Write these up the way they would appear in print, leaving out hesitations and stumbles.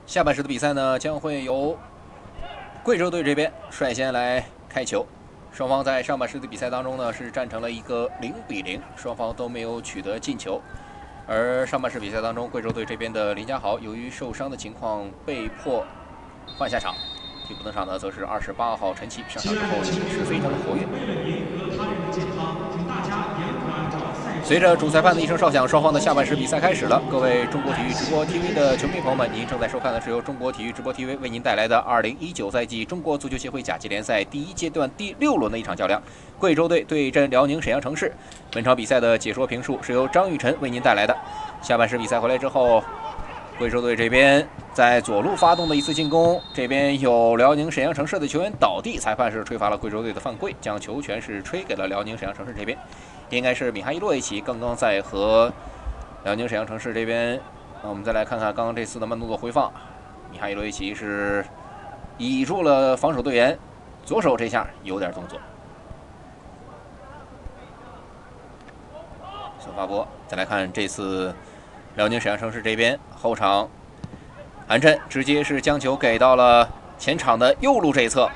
下半时的比赛呢，将会由贵州队这边率先来开球。双方在上半时的比赛当中呢，是战成了一个0-0，双方都没有取得进球。而上半时比赛当中，贵州队这边的林家豪由于受伤的情况被迫换下场，替补登场的则是28号陈奇，上场之后也是非常的活跃。随着主裁判的一声哨响，双方的下半时比赛开始了。各位中国体育直播 TV 的球迷朋友们，您正在收看的是由中国体育直播 TV 为您带来的2019赛季中国足球协会甲级联赛第1阶段第6轮的一场较量，贵州队对阵辽宁沈阳城市。本场比赛的解说评述是由张玉晨为您带来的。下半时比赛回来之后，贵州队这边在左路发动的一次进攻，这边有辽宁沈阳城市的球员倒地，裁判是吹罚了贵州队的犯规，将球权是吹给了辽宁沈阳城市这边。应该是米哈伊洛维奇刚刚在和辽宁沈阳城市这边，我们再来看看刚刚这次的慢动作回放，米哈伊洛维奇是倚住了防守队员，左手这下有点动作。孙发波，再来看这次辽宁沈阳城市这边后场，韩震直接是将球给到了前场的右路这一侧。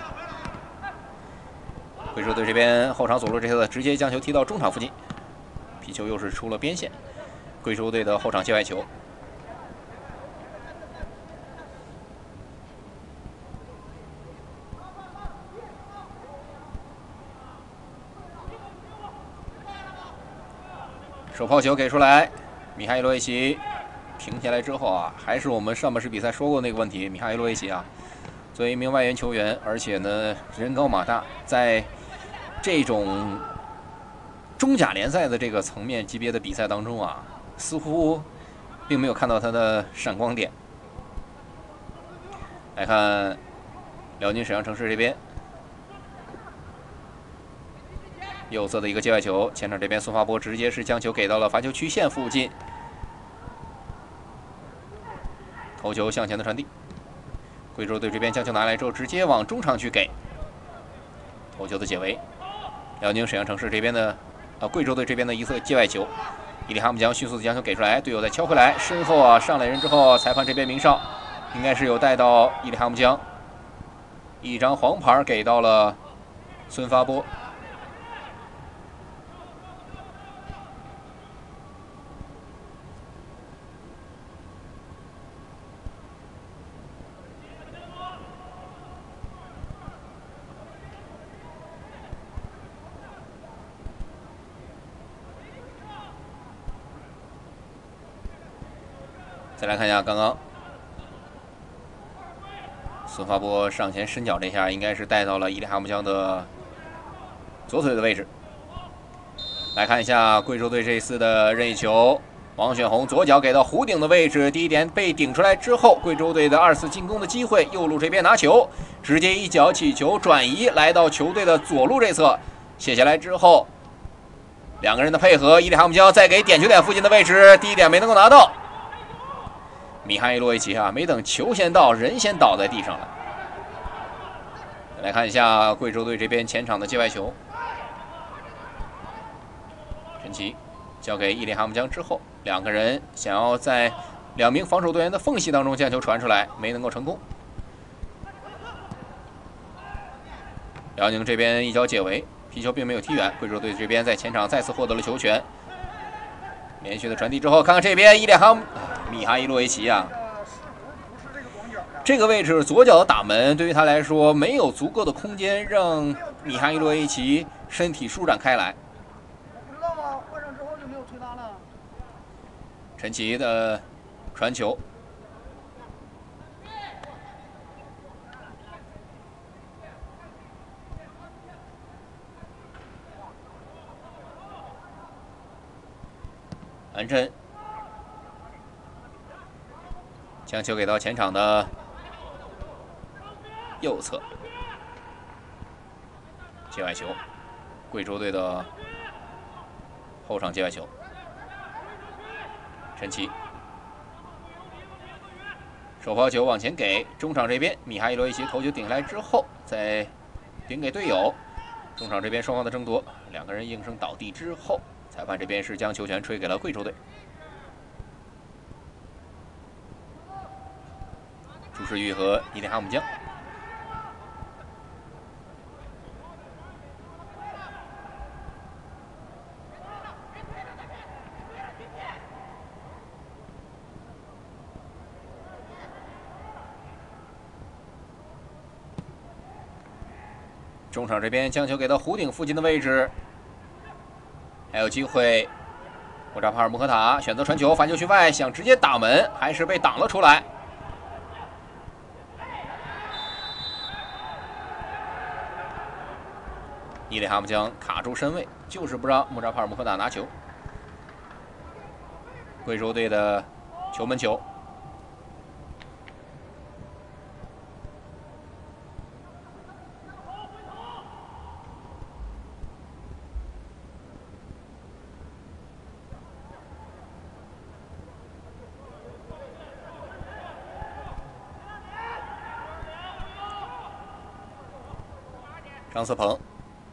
贵州队这边后场左路这侧直接将球踢到中场附近，皮球又是出了边线。贵州队的后场界外球，手抛球给出来，米哈伊洛维奇停下来之后啊，还是我们上半时比赛说过那个问题，米哈伊洛维奇啊，作为一名外援球员，而且呢人高马大，在这种中甲联赛的这个层面级别的比赛当中啊，似乎并没有看到他的闪光点。来看辽宁沈阳城市这边右侧的一个界外球，前场这边孙发波直接是将球给到了罚球区线附近，头球向前的传递，贵州队这边将球拿来之后直接往中场去给，头球的解围。辽宁沈阳城市这边的贵州队这边的一侧界外球，伊里哈木江迅速的将球给出来，队友再敲回来，身后啊上来人之后，裁判这边鸣哨，应该是有带到伊里哈木江，一张黄牌给到了孙发波。再来看一下刚刚孙发波上前伸脚这下，应该是带到了伊里哈木江的左腿的位置。来看一下贵州队这次的任意球，王选红左脚给到弧顶的位置，第一点被顶出来之后，贵州队的2次进攻的机会，右路这边拿球，直接一脚起球转移来到球队的左路这侧，卸下来之后，两个人的配合，伊里哈木江再给点球点附近的位置，第一点没能够拿到。米哈伊洛维奇啊，没等球先到，人先倒在地上了。来看一下贵州队这边前场的界外球，陈奇交给伊里哈木江之后，两个人想要在2名防守队员的缝隙当中将球传出来，没能够成功。辽宁这边一脚解围，皮球并没有踢远，贵州队这边在前场再次获得了球权。连续的传递之后，看看这边米哈伊洛维奇啊，这个位置左脚的打门对于他来说没有足够的空间让米哈伊洛维奇身体舒展开来。 不知道吗？换上之后就没有推拉了。 陈奇的传球，安震将球给到前场的右侧，界外球，贵州队的后场界外球，陈奇手抛球往前给中场这边，米哈伊洛维奇头球顶来之后，再顶给队友。中场这边双方的争夺，两个人应声倒地之后，裁判这边是将球权吹给了贵州队。 世玉和伊利哈姆江。中场这边将球给到弧顶附近的位置，还有机会。莫扎帕尔穆赫塔选择传球，反球区外，想直接打门，还是被挡了出来。伊里哈姆江卡住身位，就是不让莫扎帕尔穆赫塔拿球。贵州队的球门球。张思鹏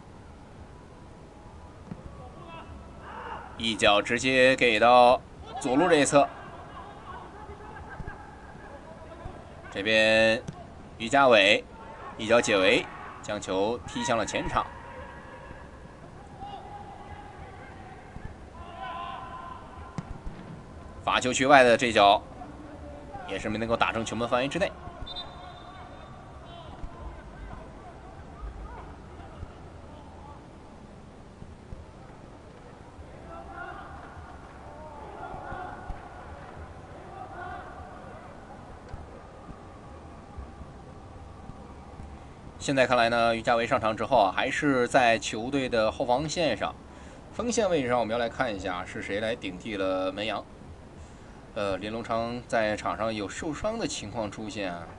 一脚直接给到左路这一侧，这边于家伟一脚解围，将球踢向了前场。罚球区外的这脚也是没能够打成球门范围之内。现在看来呢，于家伟上场之后啊，还是在球队的后防线上，锋线位置上，我们要来看一下是谁来顶替了门杨。林龙昌在场上有受伤的情况出现啊。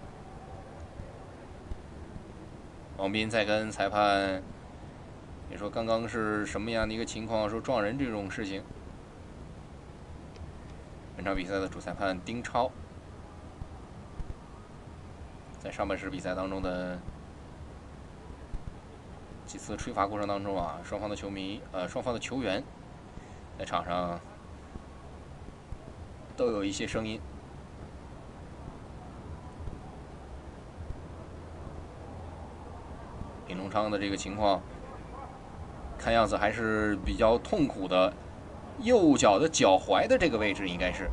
王斌在跟裁判也说刚刚是什么样的一个情况，说撞人这种事情。本场比赛的主裁判丁超，在上半时比赛当中的几次吹罚过程当中啊，双方的球员在场上都有一些声音。林龙昌的这个情况，看样子还是比较痛苦的，右脚的脚踝的这个位置应该是。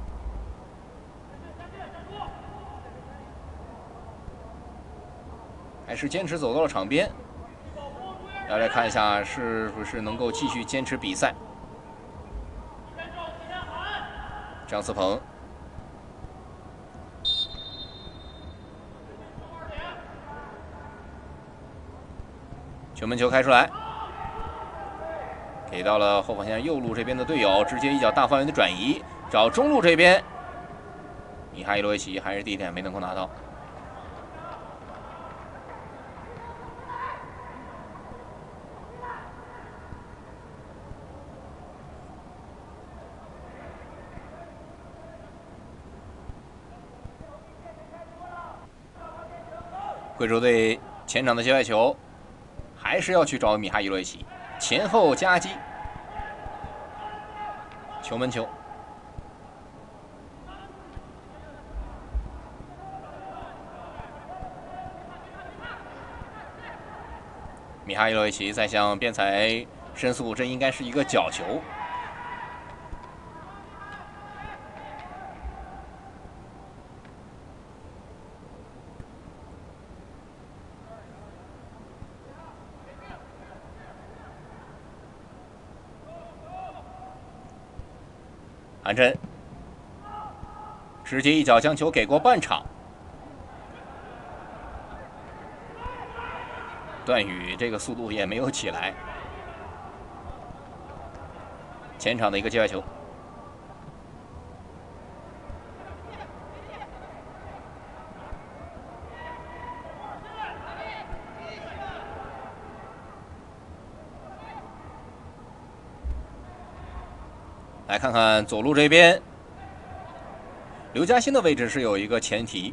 还是坚持走到了场边。要来看一下是不是能够继续坚持比赛。张思鹏，球门球开出来，给到了后防线右路这边的队友，直接一脚大范围的转移，找中路这边，米哈伊洛维奇还是第一点没能够拿到。贵州队前场的接外球，还是要去找米哈伊洛维奇，前后夹击，球门球。米哈伊洛维奇在向边裁申诉，这应该是一个角球。韩琛直接一脚将球给过半场，段宇这个速度也没有起来。前场的一个界外球，来看看左路这边，刘嘉欣的位置是有一个前提。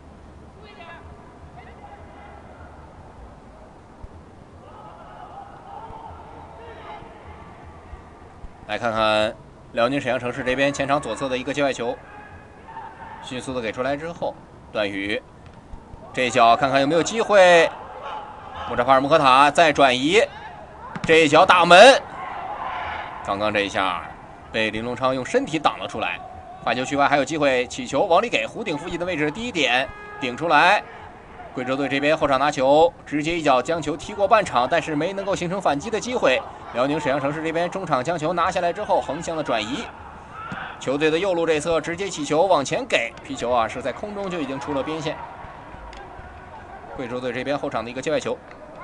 来看看辽宁沈阳城市这边前场左侧的一个界外球，迅速的给出来之后，段宇这一脚看看有没有机会。穆扎法尔穆赫塔再转移，这一脚打门。刚刚这一下被林龙昌用身体挡了出来。罚球区外还有机会，起球往里给弧顶附近的位置，第一点顶出来。贵州队这边后场拿球，直接一脚将球踢过半场，但是没能够形成反击的机会。辽宁沈阳城市这边中场将球拿下来之后，横向的转移。球队的右路这侧直接起球往前给，皮球啊是在空中就已经出了边线。贵州队这边后场的一个界外球。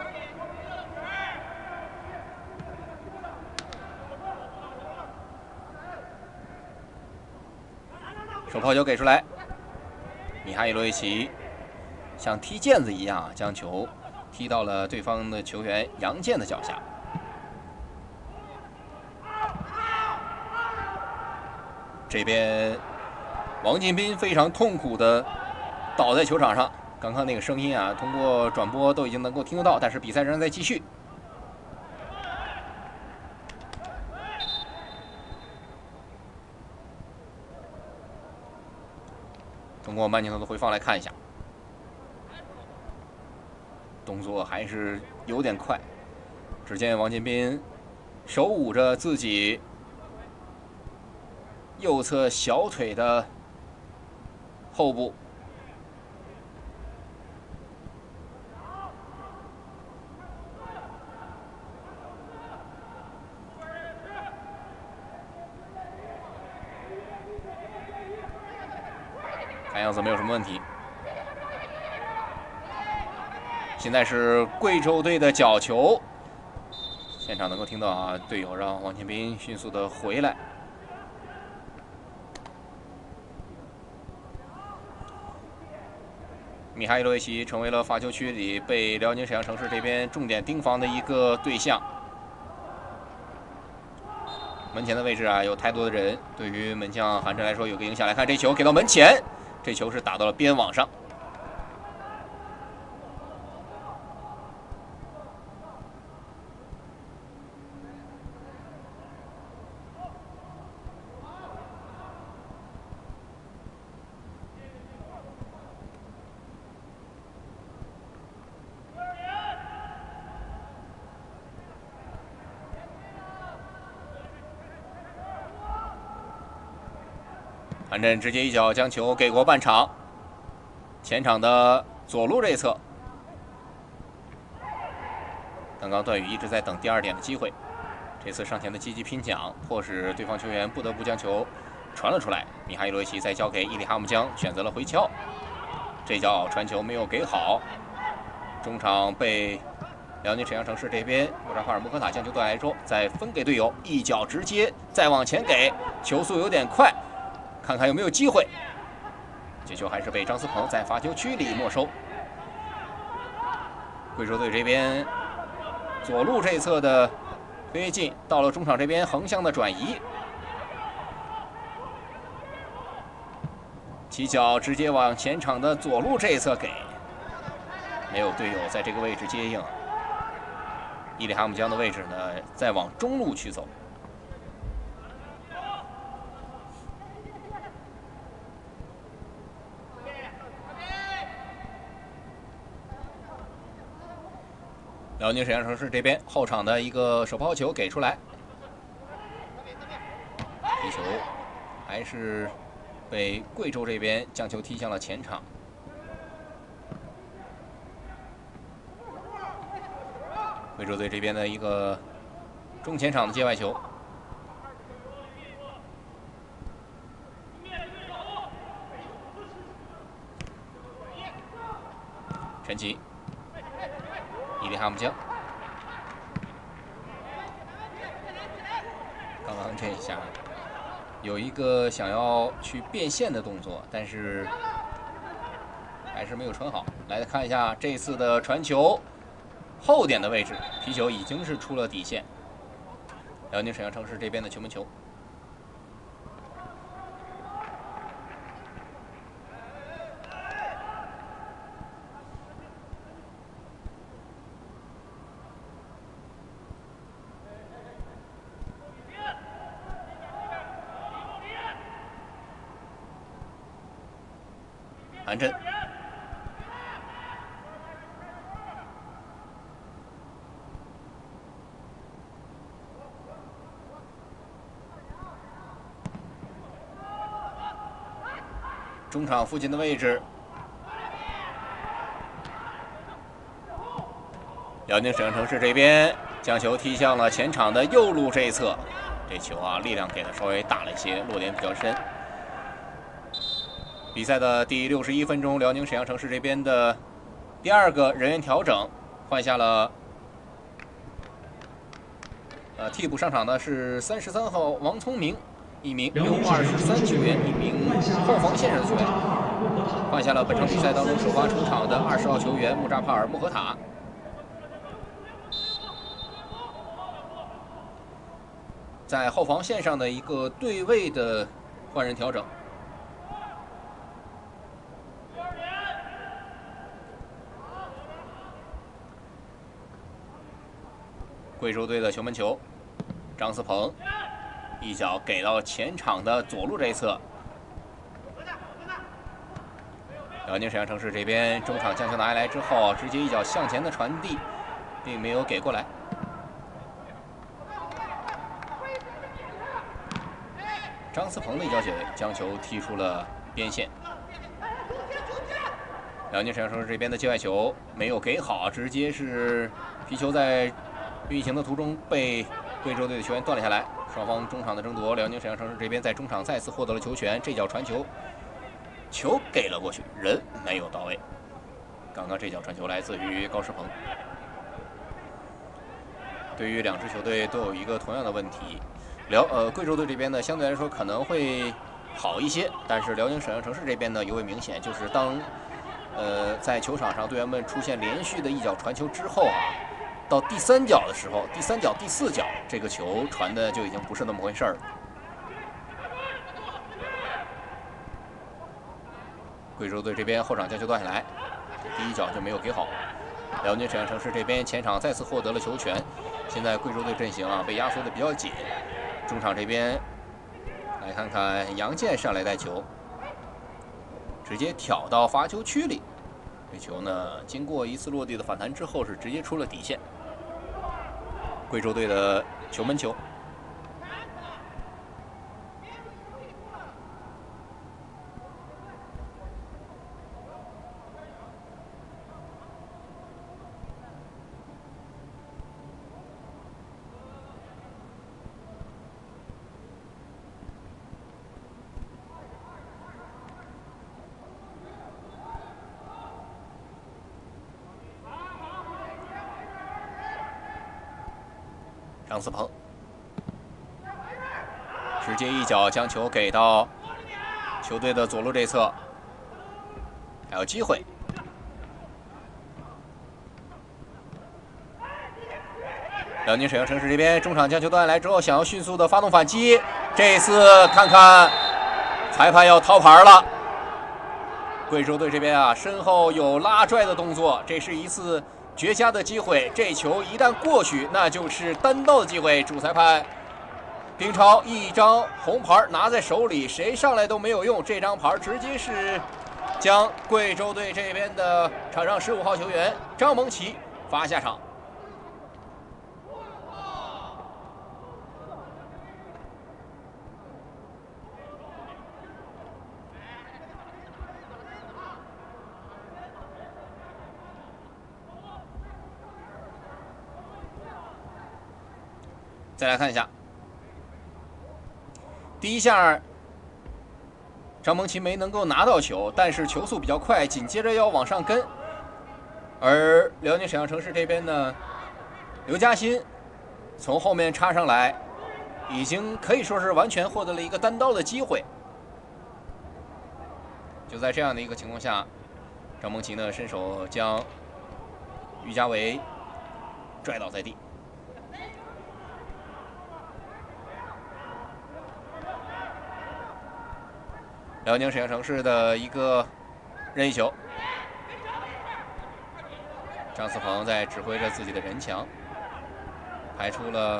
手抛球给出来，米哈伊洛维奇像踢毽子一样将球踢到了对方的球员杨健的脚下。这边王进斌非常痛苦的倒在球场上，刚刚那个声音啊，通过转播都已经能够听得到，但是比赛仍然在继续。通过慢镜头的回放来看一下，动作还是有点快。只见王进斌手捂着自己右侧小腿的后部，看样子没有什么问题。现在是贵州队的角球，现场能够听到啊，队友让王建斌迅速的回来。米哈伊洛维奇成为了罚球区里被辽宁沈阳城市这边重点盯防的一个对象。门前的位置啊，有太多的人，对于门将韩震来说有个影响。来看这球给到门前，这球是打到了边网上。韩震直接一脚将球给过半场，前场的左路这一侧，刚刚段宇一直在等第二点的机会，这次上前的积极拼抢，迫使对方球员不得不将球传了出来。米哈伊洛维奇再交给伊里哈木江，选择了回敲，这脚传球没有给好，中场被辽宁沈阳城市这边穆扎法尔穆赫塔将球断来之后，再分给队友，一脚直接再往前给，球速有点快。看看有没有机会，这球还是被张思鹏在罚球区里没收。贵州队这边左路这一侧的推进到了中场这边横向的转移，起脚直接往前场的左路这一侧给，没有队友在这个位置接应。伊里哈姆江的位置呢，再往中路去走。辽宁沈阳城市这边后场的一个手抛球给出来，踢球还是被贵州这边将球踢向了前场。贵州队这边的一个中前场的界外球，陈奇。伊里哈木江，刚刚这一下有一个想要去变线的动作，但是还是没有传好。来看一下这次的传球后点的位置，皮球已经是出了底线。辽宁沈阳城市这边的球门球。韩震， 中场附近的位置。辽宁沈阳城市这边将球踢向了前场的右路这一侧，这球啊力量给的稍微大了一些，落点比较深。比赛的第61分钟，辽宁沈阳城市这边的第2个人员调整，换下了替补上场的是33号王聪明，一名U23球员，一名后防线上的球员，换下了本场比赛当中首发出场的20号球员穆扎帕尔穆合塔。在后防线上的一个对位的换人调整。贵州队的球门球，张思鹏一脚给到前场的左路这一侧。辽宁沈阳城市这边中场将球拿下来之后，直接一脚向前的传递，并没有给过来。张思鹏的一脚将球踢出了边线。辽宁沈阳城市这边的界外球没有给好，直接是皮球在运行的途中被贵州队的球员断了下来。双方中场的争夺，辽宁沈阳城市这边在中场再次获得了球权，这脚传球，球给了过去，人没有到位。刚刚这脚传球来自于高诗鹏。对于两支球队都有一个同样的问题。贵州队这边呢，相对来说可能会好一些，但是辽宁沈阳城市这边呢，尤为明显，就是当在球场上队员们出现连续的一脚传球之后啊，到第3脚的时候，第3脚、第4脚，这个球传的就已经不是那么回事了。贵州队这边后场将球断下来，第1脚就没有给好。辽宁沈阳城市这边前场再次获得了球权，现在贵州队阵型啊被压缩的比较紧。中场这边来看看杨健上来带球，直接挑到罚球区里。这球呢，经过一次落地的反弹之后，是直接出了底线。贵州队的球门球。张思鹏直接一脚将球给到球队的左路这侧，还有机会。辽宁沈阳城市这边中场将球断下来之后，想要迅速的发动反击，这一次看看裁判要掏牌了。贵州队这边啊，身后有拉拽的动作，这是一次绝佳的机会，这球一旦过去，那就是单刀的机会。主裁判丁超一张红牌拿在手里，谁上来都没有用，这张牌直接是将贵州队这边的场上15号球员张蒙奇罚下场。再来看一下，第一下张蒙奇没能够拿到球，但是球速比较快，紧接着要往上跟。而辽宁沈阳城市这边呢，刘嘉欣从后面插上来，已经可以说是完全获得了一个单刀的机会。就在这样的一个情况下，张蒙奇呢伸手将于家维拽倒在地。辽宁沈阳城市的一个任意球，张思鹏在指挥着自己的人墙，排出了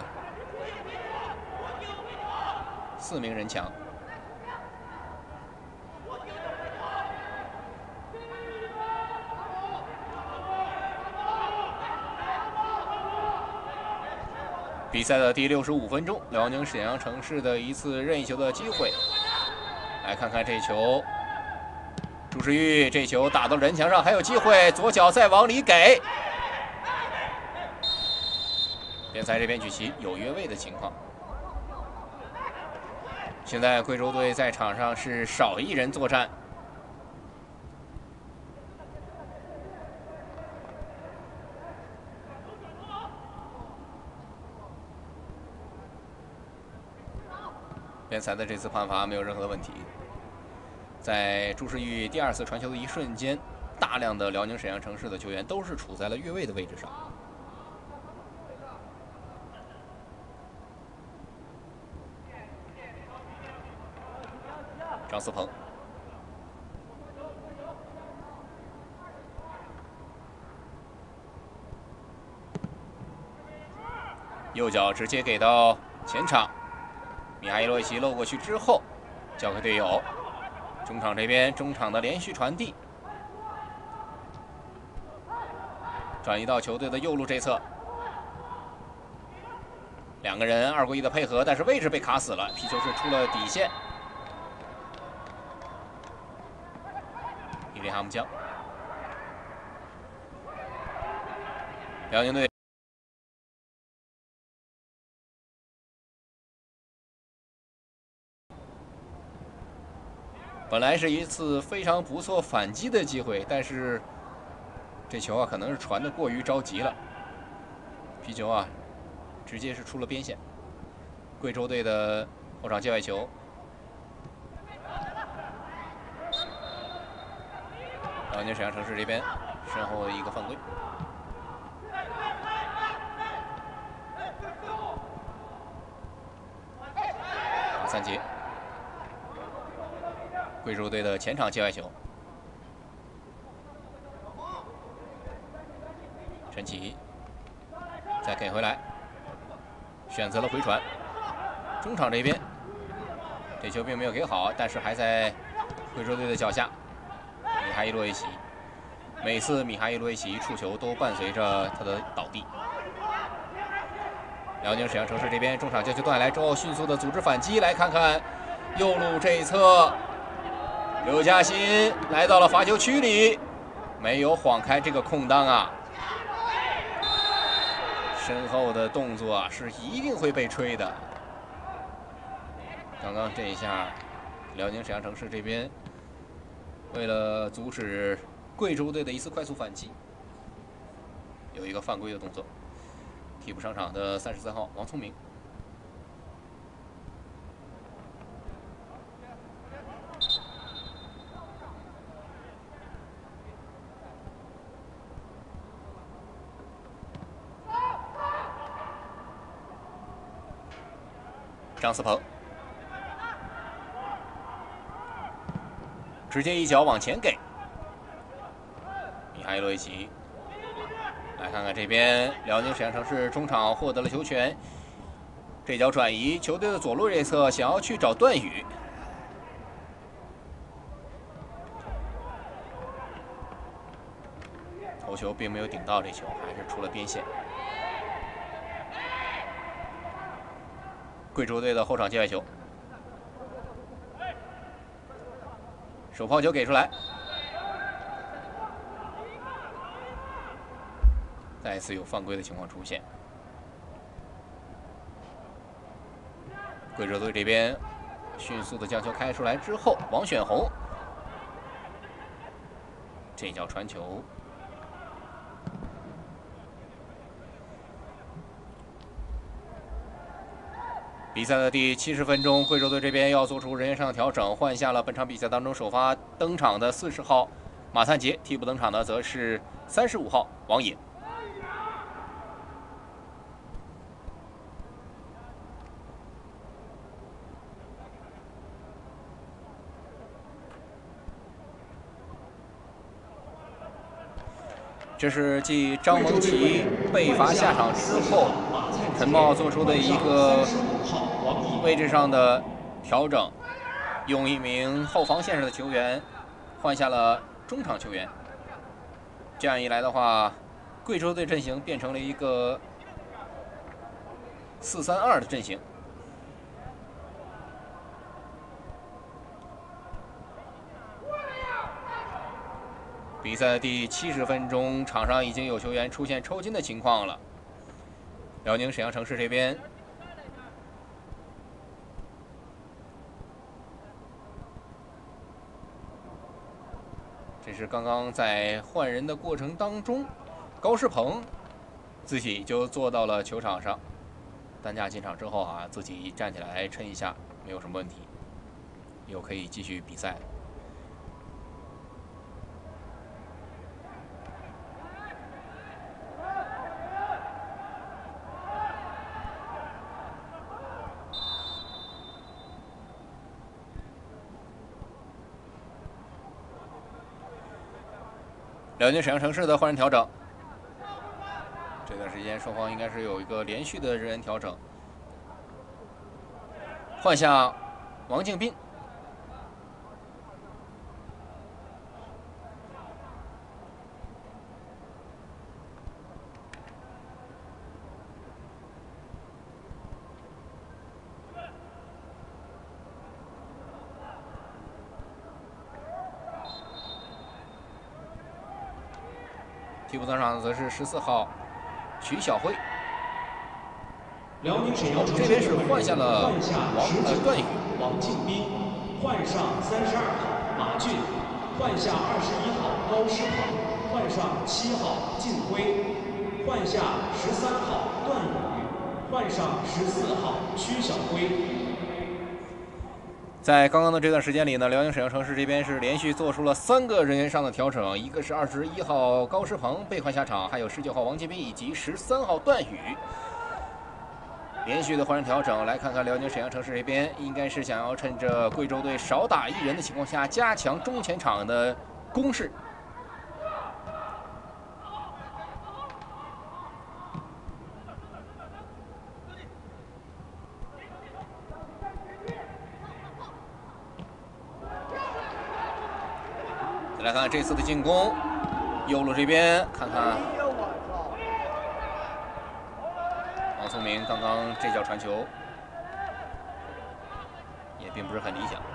4名人墙。比赛的第65分钟，辽宁沈阳城市的一次任意球的机会。来看看这球朱时玉这球打到人墙上，还有机会，左脚再往里给。边裁这边举旗有越位的情况。现在贵州队在场上是少一人作战。边裁的这次判罚没有任何的问题。在朱时玉第2次传球的一瞬间，大量的辽宁沈阳城市的球员都是处在了越位的位置上。张思鹏，右脚直接给到前场，米哈伊洛维奇漏过去之后，交给队友。中场这边，中场的连续传递，转移到球队的右路这侧。2个人2过1的配合，但是位置被卡死了，皮球是出了底线。伊利哈木江，辽宁队本来是一次非常不错反击的机会，但是这球啊可能是传的过于着急了，皮球啊直接是出了边线。贵州队的后场界外球。辽宁沈阳城市这边身后的一个犯规，马三杰，贵州队的前场界外球，陈奇再给回来，选择了回传，中场这边这球并没有给好，但是还在贵州队的脚下。米哈伊洛维奇，每次米哈伊洛维奇触球都伴随着他的倒地。辽宁沈阳城市这边中场接球断下来之后，迅速的组织反击。来看看右路这一侧，刘嘉欣来到了罚球区里，没有晃开这个空当啊。身后的动作啊是一定会被吹的。刚刚这一下，辽宁沈阳城市这边为了阻止贵州队的一次快速反击，有一个犯规的动作。替补上场的34号王聪明。张思鹏直接一脚往前给米哈伊洛维奇。来看看这边，辽宁沈阳城市中场获得了球权，这脚转移，球队的左路这侧想要去找段宇，头球并没有顶到这球，还是出了边线。贵州队的后场界外球，手抛球给出来，再次有犯规的情况出现。贵州队这边迅速的将球开出来之后，王选红这脚传球，比赛的第70分钟，贵州队这边要做出人员上的调整，换下了本场比赛当中首发登场的40号马灿杰，替补登场的则是35号王野。这是继张蒙奇被罚下场之后，陈茂做出的一个位置上的调整，用一名后防线上的球员换下了中场球员。这样一来的话，贵州队阵型变成了一个4-3-2的阵型。 比赛的第70分钟，场上已经有球员出现抽筋的情况了。辽宁沈阳城市这边，这是刚刚在换人的过程当中，高诗鹏自己就坐到了球场上。担架进场之后啊，自己站起来抻一下，没有什么问题，又可以继续比赛。辽宁沈阳城市的换人调整，这段时间双方应该是有一个连续的人员调整。换下王敬斌，替补登场则是14号曲晓辉。 辽宁沈阳城这边是换下了段宇、 王敬斌，换上32号马俊，换下21号高诗鹏，换上7号靳辉，换下13号段宇，换上14号曲晓辉。 在刚刚的这段时间里呢，辽宁沈阳城市这边是连续做出了3个人员上的调整，一个是21号高诗鹏被换下场，还有19号王敬斌以及13号段宇。连续的换人调整，来看看辽宁沈阳城市这边应该是想要趁着贵州队少打1人的情况下，加强中前场的攻势。再来看看这次的进攻，右路这边看看。王聪明刚刚这脚传球也并不是很理想。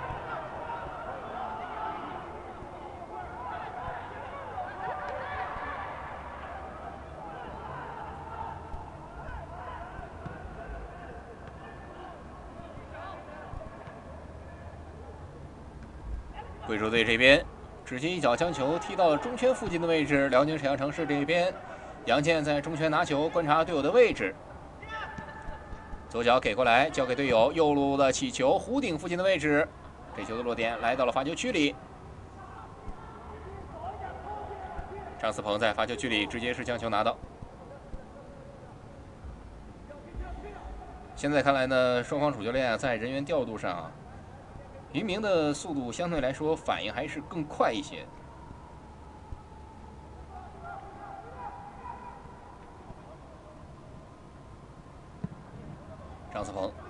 贵州队这边直接一脚将球踢到了中圈附近的位置，辽宁沈阳城市这边杨健在中圈拿球，观察队友的位置。左脚给过来，交给队友，右路的起球，弧顶附近的位置，这球的落点来到了罚球区里。张思鹏在罚球区里直接是将球拿到。现在看来呢，双方主教练在人员调度上，云明的速度相对来说反应还是更快一些。张思鹏，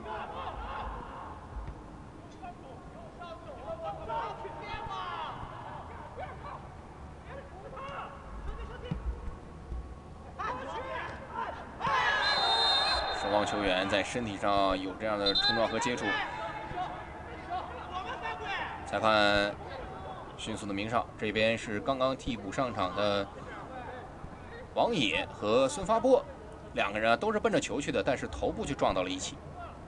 双方球员在身体上有这样的冲撞和接触。裁判迅速的鸣哨，这边是刚刚替补上场的王野和孙发波。2个人都是奔着球去的，但是头部就撞到了一起。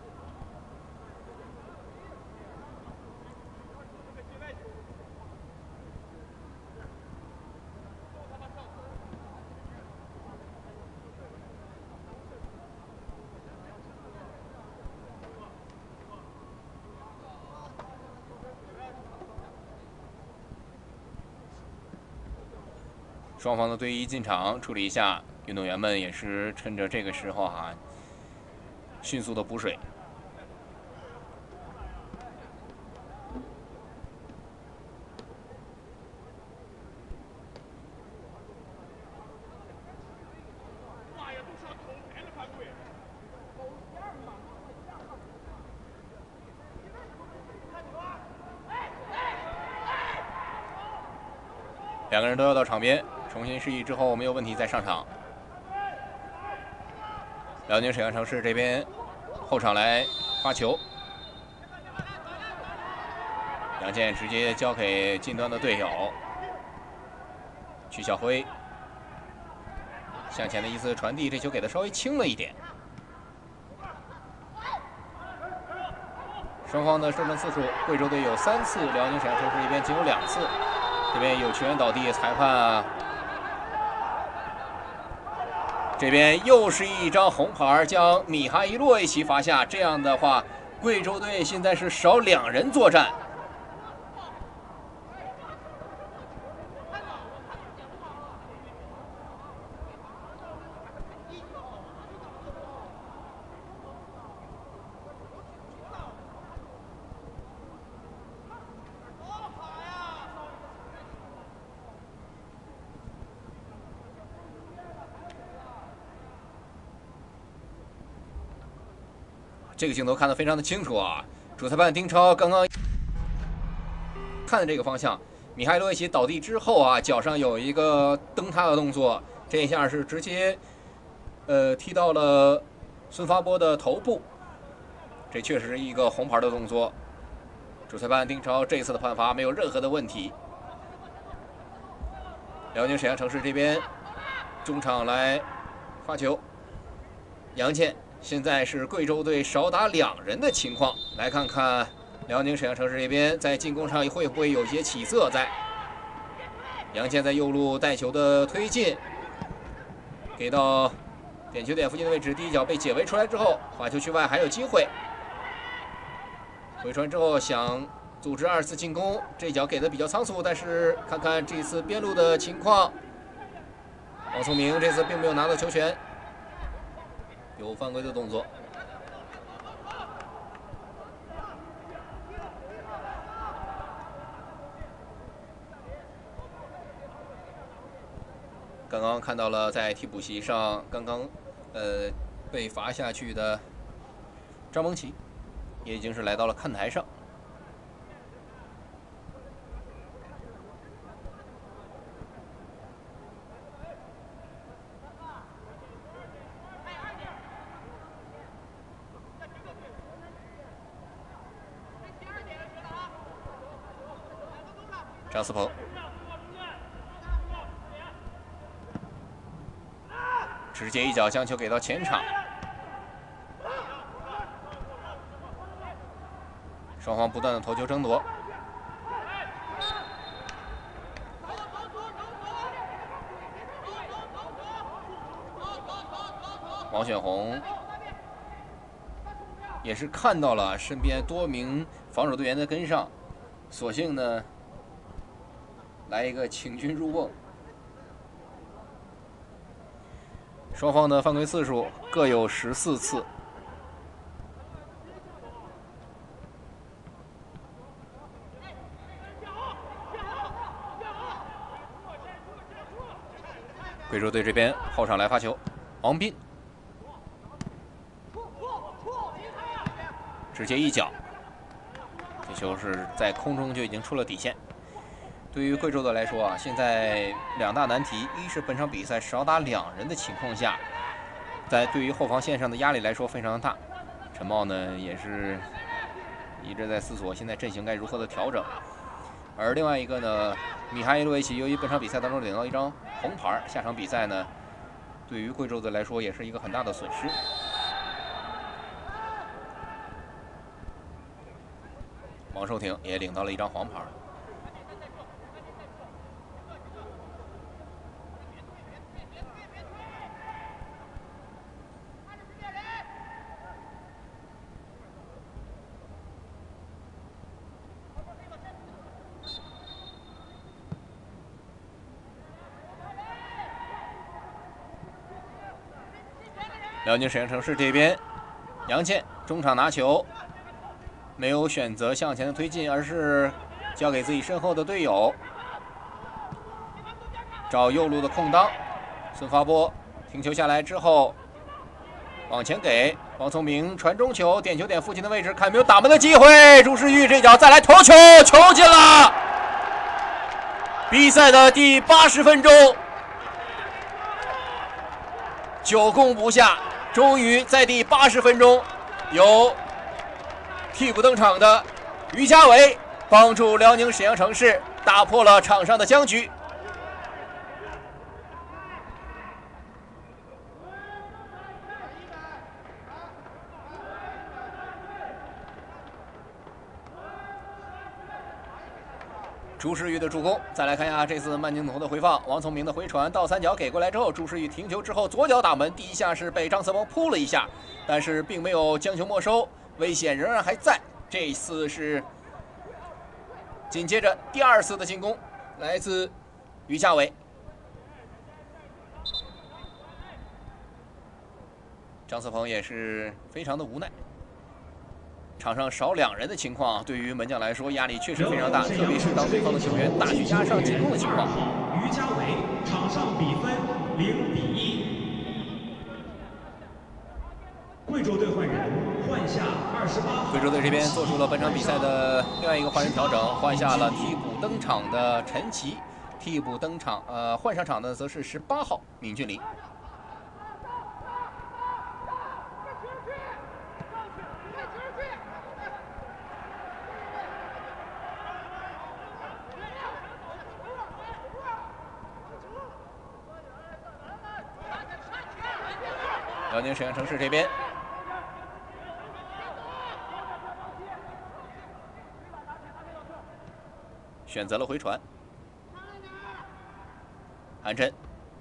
双方的队医进场处理一下。运动员们也是趁着这个时候迅速的补水。2个人都要到场边，重新示意之后没有问题再上场。辽宁沈阳城市这边后场来发球，杨健直接交给近端的队友， 曲晓辉向前的一次传递，这球给的稍微轻了一点。双方的射正次数，贵州队有3次，辽宁沈阳城市这边仅有2次。这边有球员倒地，裁判这边又是一张红牌，将米哈伊洛维奇罚下。这样的话，贵州队现在是少2人作战。这个镜头看得非常的清楚啊！主裁判丁超刚刚看的这个方向，米哈伊洛维奇倒地之后啊，脚上有一个蹬踏的动作，这一下是直接踢到了孙发波的头部，这确实是一个红牌的动作。主裁判丁超这次的判罚没有任何的问题。辽宁沈阳城市这边中场来发球，杨倩。现在是贵州队少打2人的情况，来看看辽宁沈阳城市这边在进攻上会不会有些起色在。杨倩在右路带球的推进，给到点球点附近的位置，第一脚被解围出来之后，罚球区外还有机会。回传之后想组织2次进攻，这脚给的比较仓促，但是看看这次边路的情况，王聪明这次并没有拿到球权。有犯规的动作，刚刚看到了在替补席上刚刚被罚下去的张蒙奇，也已经是来到了看台上。张思鹏直接一脚将球给到前场，双方不断的头球争夺。王选红也是看到了身边多名防守队员的跟上，索性呢来一个请君入瓮。双方的犯规次数各有14次。贵州队这边后场来发球，王斌直接一脚，这球是在空中就已经出了底线。对于贵州队来说啊，现在2大难题，一是本场比赛少打2人的情况下，在对于后防线上的压力来说非常的大。陈茂呢也是一直在思索现在阵型该如何的调整。而另外一个呢，米哈伊洛维奇由于本场比赛当中领到一张红牌，下场比赛呢对于贵州队来说也是一个很大的损失。王寿挺也领到了一张黄牌。辽宁沈阳城市这边，杨倩中场拿球，没有选择向前的推进，而是交给自己身后的队友，找右路的空当。孙发波停球下来之后，往前给王聪明传中球，点球点附近的位置，看有没有打门的机会。朱世玉这脚再来头球，球进了！比赛的第80分钟，9攻不下。终于在第80分钟，由替补登场的于家伟帮助辽宁沈阳城市打破了场上的僵局。 朱世玉的助攻。再来看一下这次慢镜头的回放，王聪明的回传倒三角给过来之后，朱世玉停球之后左脚打门，第一下是被张思鹏扑了一下，但是并没有将球没收，危险仍然还在。这一次是紧接着第2次的进攻，来自于家伟。张思鹏也是非常的无奈。场上少2人的情况，对于门将来说压力确实非常大，特别是当对方的球员大举压上进攻的情况。 于家伟，场上比分0-1。贵州队换人，换下28号。 贵州队这边做出了本场比赛的另外一个换人调整，换下了替补登场的陈奇，替补登场换上场的则是18号闵俊林。辽宁沈阳城市这边选择了回传，韩琛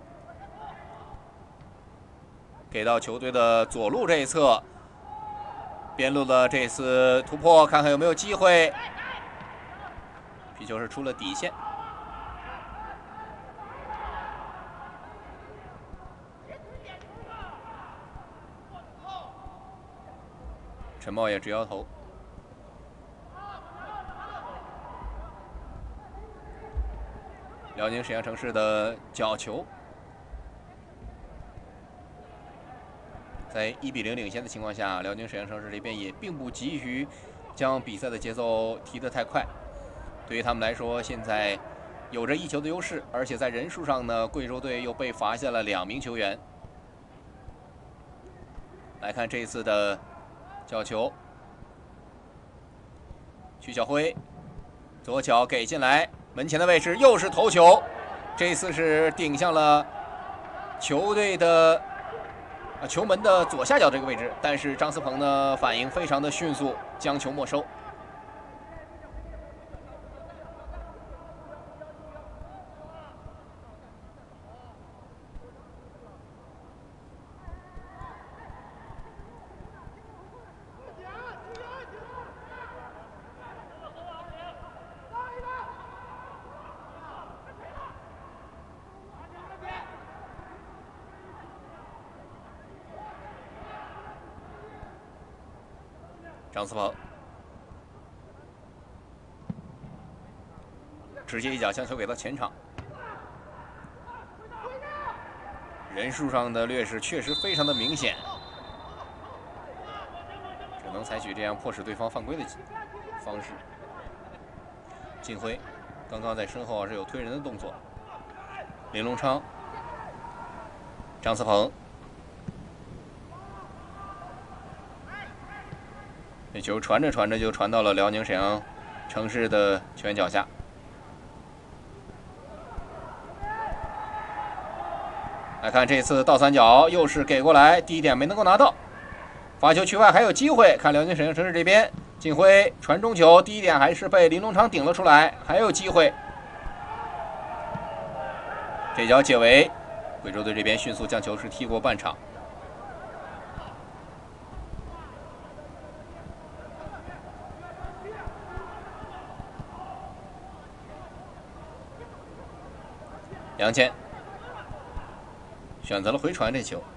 给到球队的左路这一侧，边路的这次突破，看看有没有机会。皮球是出了底线。陈茂也直摇头。辽宁沈阳城市的角球，在1-0领先的情况下，辽宁沈阳城市这边也并不急于将比赛的节奏提得太快。对于他们来说，现在有着1球的优势，而且在人数上呢，贵州队又被罚下了2名球员。来看这一次的角球，曲晓辉左脚给进来，门前的位置又是头球，这次是顶向了球队的球门的左下角这个位置，但是张思鹏呢反应非常的迅速，将球没收。张思鹏直接一脚将球给到前场，人数上的劣势确实非常的明显，只能采取这样迫使对方犯规的方式。靳辉刚刚在身后是有推人的动作，林龙昌、张思鹏。这球传着传着就传到了辽宁沈阳城市的球员脚下。来看这次倒三角又是给过来，第一点没能够拿到，罚球区外还有机会。看辽宁沈阳城市这边，靳辉传中球，第一点还是被林龙昌顶了出来，还有机会。这脚解围，贵州队这边迅速将球是踢过半场。杨谦选择了回传这球，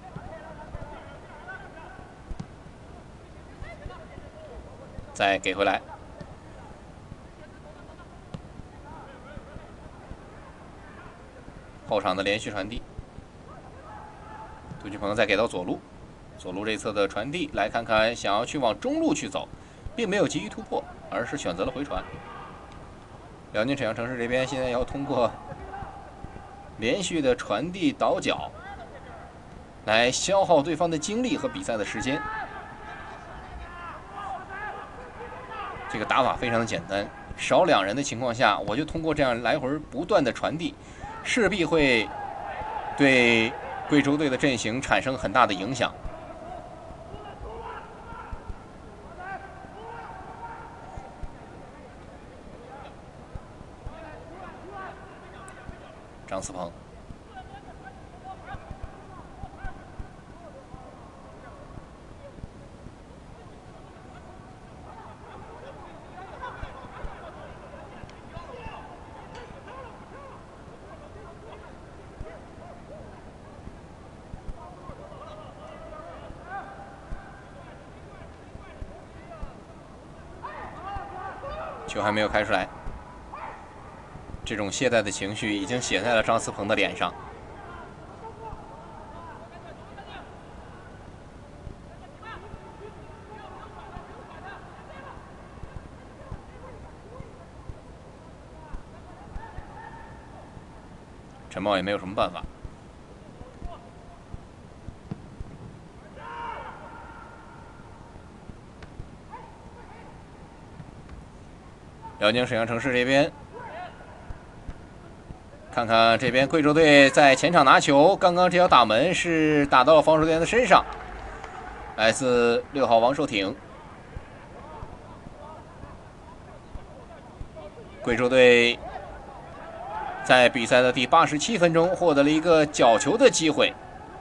再给回来。后场的连续传递，杜俊鹏再给到左路，左路这侧的传递，来看看想要去往中路去走，并没有急于突破，而是选择了回传。辽宁沈阳城市这边现在要通过连续的传递倒脚，来消耗对方的精力和比赛的时间。这个打法非常的简单，少2人的情况下，我就通过这样来回不断的传递，势必会对贵州队的阵型产生很大的影响。 张思鹏。球还没有开出来，这种懈怠的情绪已经写在了张思鹏的脸上。陈茂也没有什么办法。辽宁沈阳城市这边，看看这边贵州队在前场拿球，刚刚这脚打门是打到了防守队员的身上，来自6号王寿挺。贵州队在比赛的第87分钟获得了一个角球的机会。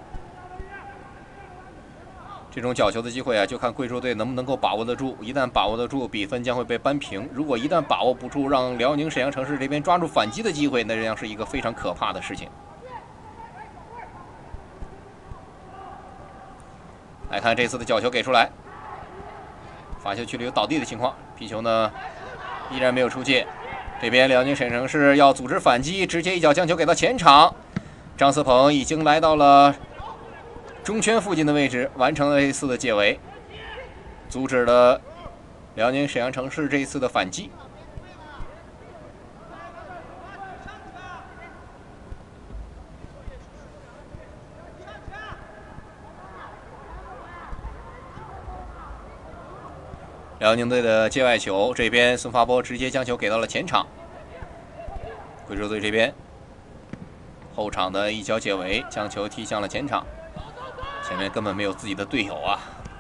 这种角球的机会啊，就看贵州队能不能够把握得住。一旦把握得住，比分将会被扳平；如果一旦把握不住，让辽宁沈阳城市这边抓住反击的机会，那将是一个非常可怕的事情。来看这次的角球给出来，罚球区里有倒地的情况，皮球呢依然没有出界。这边辽宁沈阳城市要组织反击，直接一脚将球给到前场，张思鹏已经来到了中圈附近的位置，完成了这一次的解围，阻止了辽宁沈阳城市这一次的反击。辽宁队的界外球，这边孙发波直接将球给到了前场。贵州队这边后场的一脚解围，将球踢向了前场。前面根本没有自己的队友啊！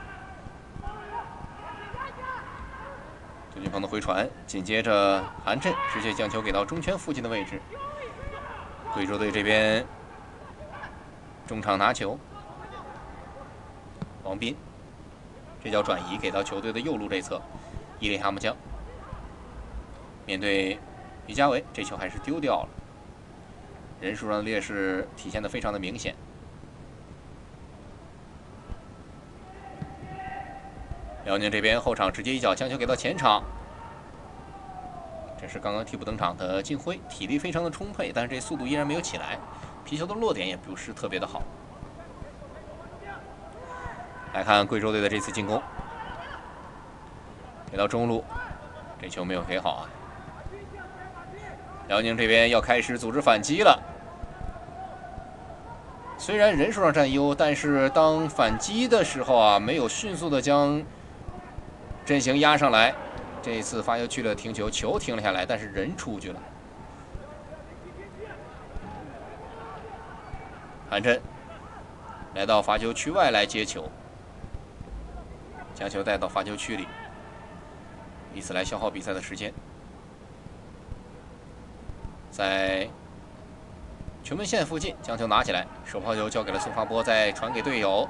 周俊鹏的回传，紧接着韩震直接将球给到中圈附近的位置。贵州队这边中场拿球，王斌这脚转移给到球队的右路这侧，伊利哈木江面对于家维，这球还是丢掉了，人数上的劣势体现得非常的明显。辽宁这边后场直接一脚将球给到前场，这是刚刚替补登场的金辉，体力非常的充沛，但是这速度依然没有起来，皮球的落点也不是特别的好。来看贵州队的这次进攻，给到中路，这球没有给好啊。辽宁这边要开始组织反击了，虽然人数上占优，但是当反击的时候啊，没有迅速的将阵型压上来，这一次罚球区的停球，球停了下来，但是人出去了。韩震来到罚球区外来接球，将球带到罚球区里，以此来消耗比赛的时间。在球门线附近将球拿起来，手抛球交给了孙发波，再传给队友。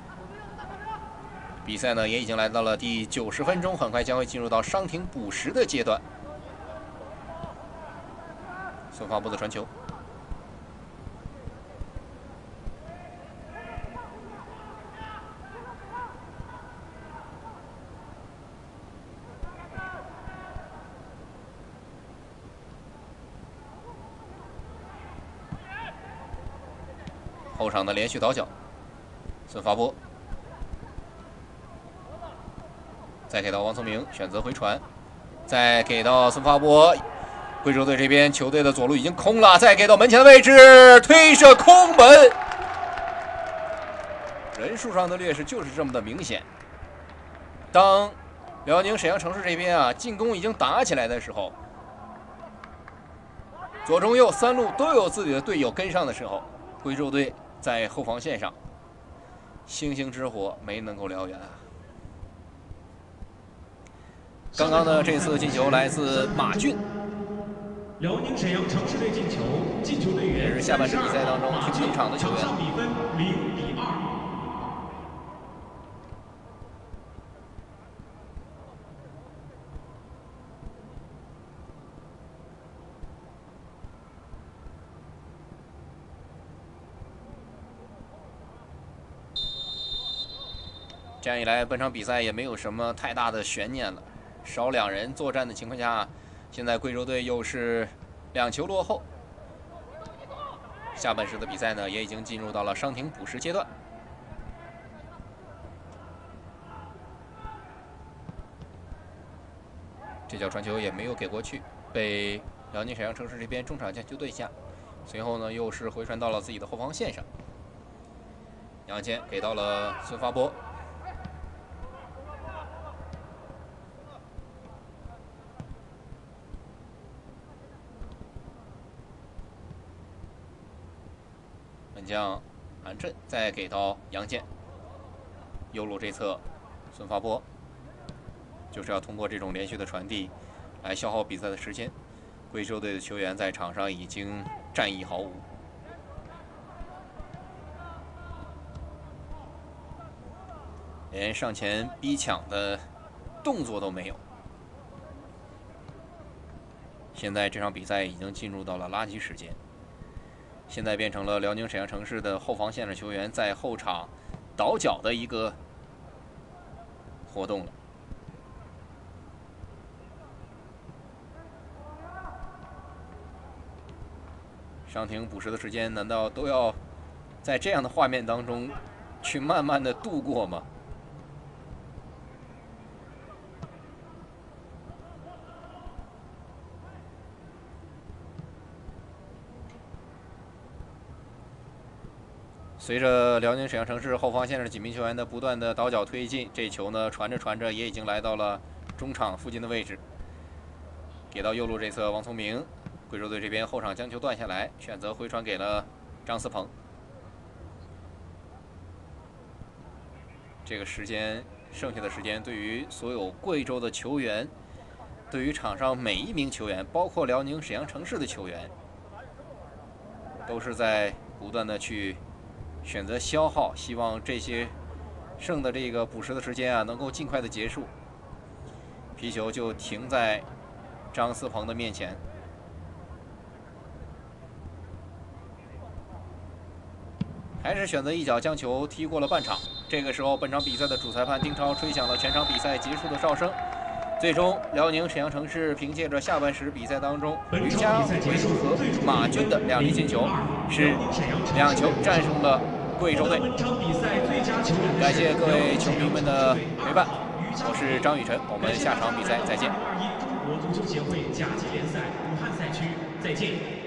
比赛呢也已经来到了第90分钟，很快将会进入到伤停补时的阶段。孙发波的传球，后场的连续倒脚，孙发波。再给到王聪明，选择回传，再给到孙发波。贵州队这边球队的左路已经空了，再给到门前的位置，推射空门。人数上的劣势就是这么的明显。当辽宁沈阳城市这边啊进攻已经打起来的时候，左中右三路都有自己的队友跟上的时候，贵州队在后防线上星星之火没能够燎原啊。刚刚呢，这次进球来自马俊， 辽宁沈阳城市队进球，进球队员这是下半时比赛当中去登场的球员。 场上比分0-2。 这样一来，本场比赛也没有什么太大的悬念了。少2人作战的情况下，现在贵州队又是2球落后。下半时的比赛呢，也已经进入到了伤停补时阶段。这脚传球也没有给过去，被辽宁沈阳城市这边中场将球对下。随后呢，又是回传到了自己的后防线上。杨坚给到了孙发波。门将韩震再给到杨坚，右路这侧孙发波，就是要通过这种连续的传递来消耗比赛的时间。贵州队的球员在场上已经战意毫无，连上前逼抢的动作都没有。现在这场比赛已经进入到了垃圾时间。现在变成了辽宁沈阳城市的后防线的球员在后场倒脚的一个活动了。伤停补时的时间，难道都要在这样的画面当中去慢慢的度过吗？随着辽宁沈阳城市后防线上几名球员的不断的倒脚推进，这球呢传着传着也已经来到了中场附近的位置，给到右路这侧王聪明。贵州队这边后场将球断下来，选择回传给了张思鹏。这个时间，剩下的时间对于所有贵州的球员，对于场上每一名球员，包括辽宁沈阳城市的球员，都是在不断的去选择消耗，希望这些剩的这个补时的时间啊，能够尽快的结束。皮球就停在张思鹏的面前。还是选择一脚将球踢过了半场。这个时候，本场比赛的主裁判丁超吹响了全场比赛结束的哨声。最终，辽宁沈阳城市凭借着下半时比赛当中吕佳伟和马军的2粒进球，是2球战胜了贵州队。感谢各位球迷们的陪伴，我是张雨晨，我们下场比赛再见。 中国足球协会甲级联赛武汉赛区再见。